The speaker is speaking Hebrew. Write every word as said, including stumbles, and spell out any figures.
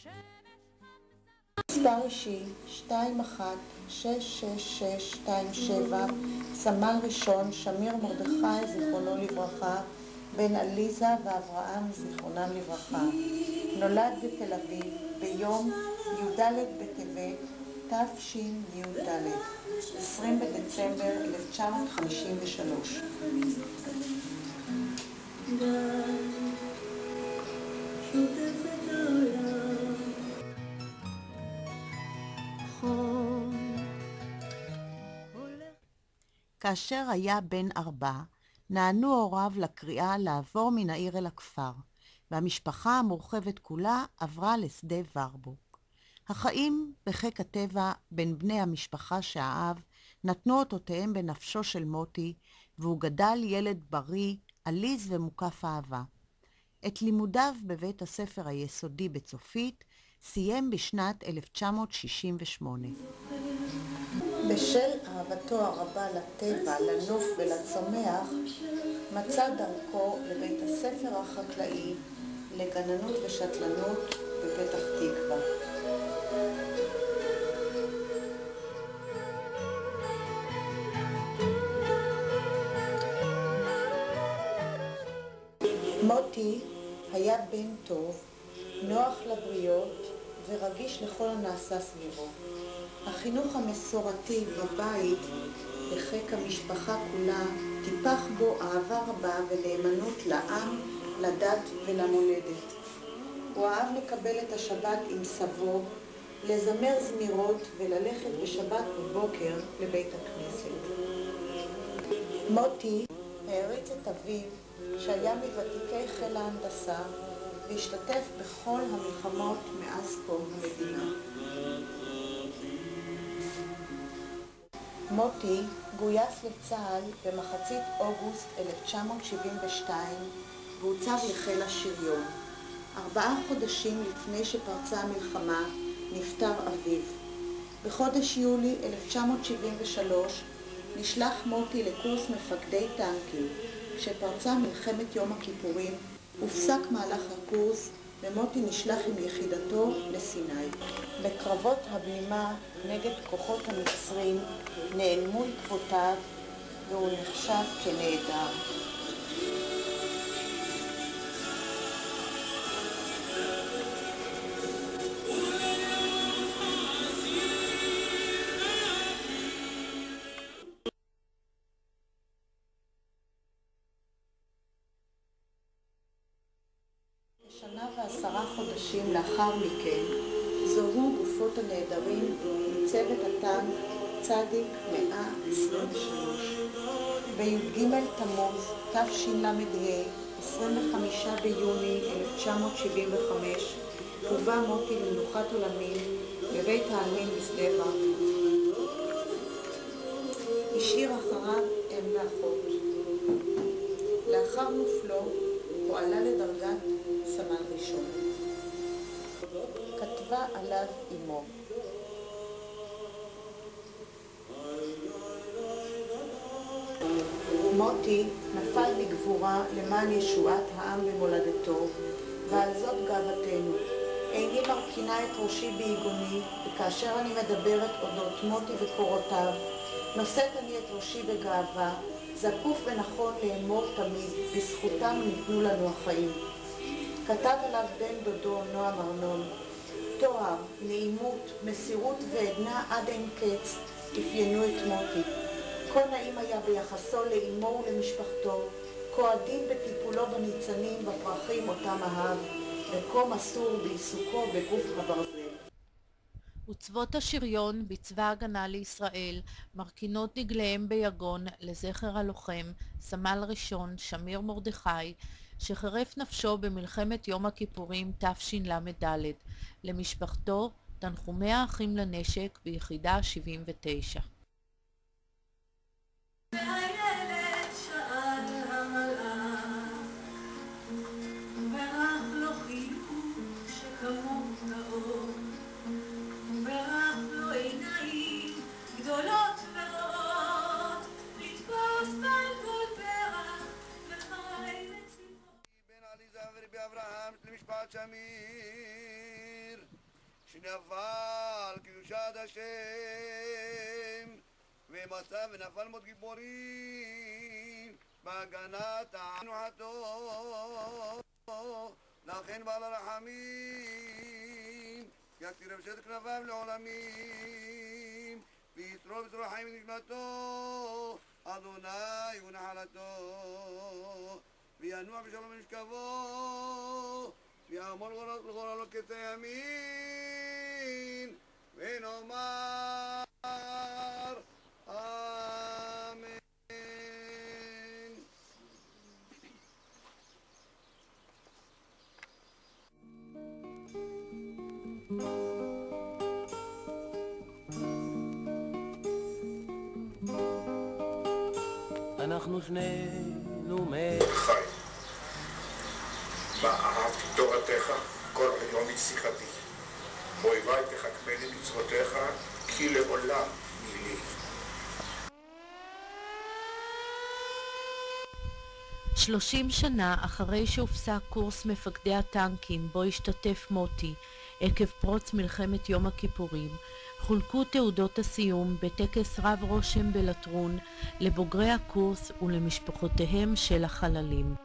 מספר אישי שתיים אחת שש שש שש שתיים שבע, סמל ראשון שמיר מרדכי זיכרונו לברכה, בן עליזה ואברהם זיכרונם לברכה. נולד בתל אביב ביום י"ד בטבת תשי"ד, עשרים בדצמבר אלף תשע מאות חמישים ושלוש. כאשר היה בן ארבע, נענו הוריו לקריאה לעבור מן העיר אל הכפר, והמשפחה המורחבת כולה עברה לשדה ורבורג. החיים בחיק הטבע בין בני המשפחה שאהב נתנו אותותיהם בנפשו של מוטי, והוא גדל ילד בריא, עליז ומוקף אהבה. את לימודיו בבית הספר היסודי בצופית סיים בשנת אלף תשע מאות שישים ושמונה. בשל אהבתו הרבה לטבע, לנוף ולצומח, מצא דרכו לבית הספר החקלאי לגננות ושתלנות בפתח תקווה. מוטי היה בן טוב, נוח לבריות ורגיש לכל הנעשה סביבו. החינוך המסורתי בבית, בחיק המשפחה כולה, טיפח בו אהבה רבה ונאמנות לעם, לדת ולמולדת. הוא אהב לקבל את השבת עם סבו, לזמר זמירות וללכת בשבת בבוקר לבית הכנסת. מוטי העריץ את אביו, שהיה מוותיקי חיל ההנדסה, והשתתף בכל המלחמות מאז קום המדינה. מוטי גויס לצה"ל במחצית אוגוסט אלף תשע מאות שבעים ושתיים והוצב לחיל השריון. ארבעה חודשים לפני שפרצה המלחמה נפטר אביו. בחודש יולי אלף תשע מאות שבעים ושלוש נשלח מוטי לקורס מפקדי טנקים. כשפרצה מלחמת יום הכיפורים הופסק מהלך הקורס ומוטי נשלח עם יחידתו לסיני. בקרבות הבלימה נגד כוחות המצרים נעלמו עקבותיו והוא נחשב כנעדר. שנה ועשרה חודשים לאחר מכן זוהו גופות הנעדרים מצוות הטנק צדיק מאה עשרים ושלוש. בי"ג תמוז תשל"ה, עשרים וחמישה ביוני אלף תשע מאות שבעים וחמש, הובא מוטי למנוחת עולמים בבית העלמין בשדה ורבורג. השאיר אחריו אם ואחות. לאחר נופלו הוא עלה לדרגת סמל ראשון. כתבה עליו אמו. מוטי נפל בגבורה למען ישועת העם במולדתו, ועל זאת גאוותנו. איני מרכינה את ראשי ביגוני, וכאשר אני מדברת אודות מוטי וקורותיו, נושאת אני את ראשי בגאווה, זקוף ונכון לאמור תמיד, בזכותם ניתנו לנו החיים. כתב עליו בן דודו נועם ארנון, תואר, נעימות, מסירות ועדנה עד אין קץ אפיינו את מוטי. כה נעים היה ביחסו לאמו ולמשפחתו, כה עדין בטיפולו בניצנים, בפרחים אותם אהב, וכה מסור בעיסוקו בגוף הברזל. וצבאות השריון בצבא הגנה לישראל מרכינות דגליהם ביגון לזכר הלוחם סמל ראשון שמיר מרדכי שחירף נפשו במלחמת יום הכיפורים תשל"ד. למשפחתו תנחומי האחים לנשק ביחידה שבעים ותשע. גדולות ורעות, לתפוס בל כל פרח וחי וציפור. בן עליזה ורבי אברהם למשפט שמיר נפל קדושת השם, ומצא ונפל מות גיבורים בהגנת הענוחתו, לכן בעל הרחמים יסיר בשד כנפיו לעולמים, וישרור בצרור חיים ונשמתו, אדוני הוא נחלתו, וינוע בשלום ונשכבו, ויעמוד לגורלו כצא ימין, ונאמר אמן. אנחנו שנינו מ... חי. מה אהבתי תורתך, כל היום את שיחתי. אויבי תחכמני מצוותיך, כי לעולם היא לי. שלושים שנה אחרי שהופסק קורס מפקדי הטנקים בו השתתף מוטי עקב פרוץ מלחמת יום הכיפורים, חולקו תעודות הסיום בטקס רב רושם בלטרון לבוגרי הקורס ולמשפחותיהם של החללים.